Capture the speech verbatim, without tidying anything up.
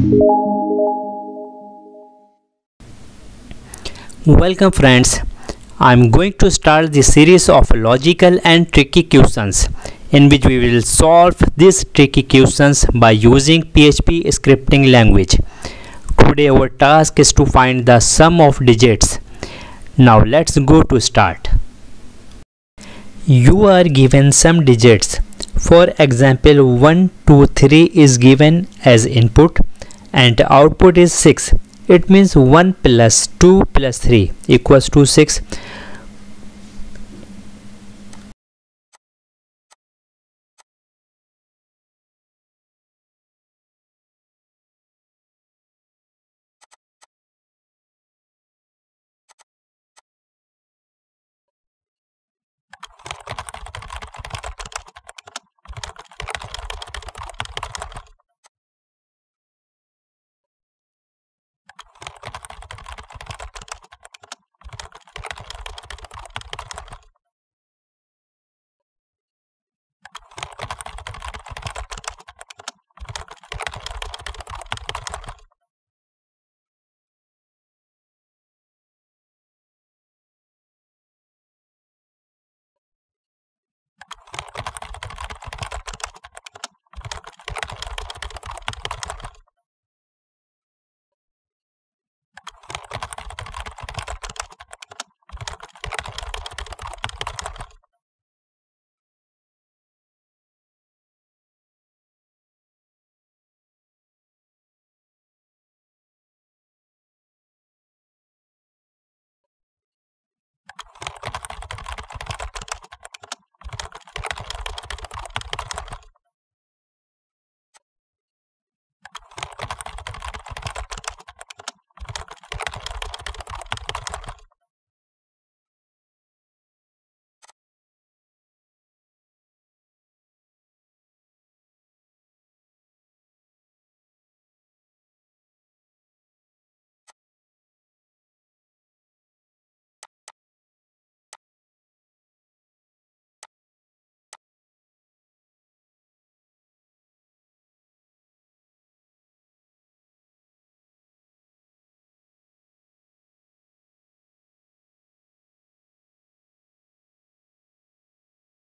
Welcome friends, I am going to start the series of logical and tricky questions in which we will solve these tricky questions by using P H P scripting language. Today our task is to find the sum of digits. Now let's go to start. You are given some digits. For example, one, two, three is given as input and output is six. It means one plus two plus three equals to six.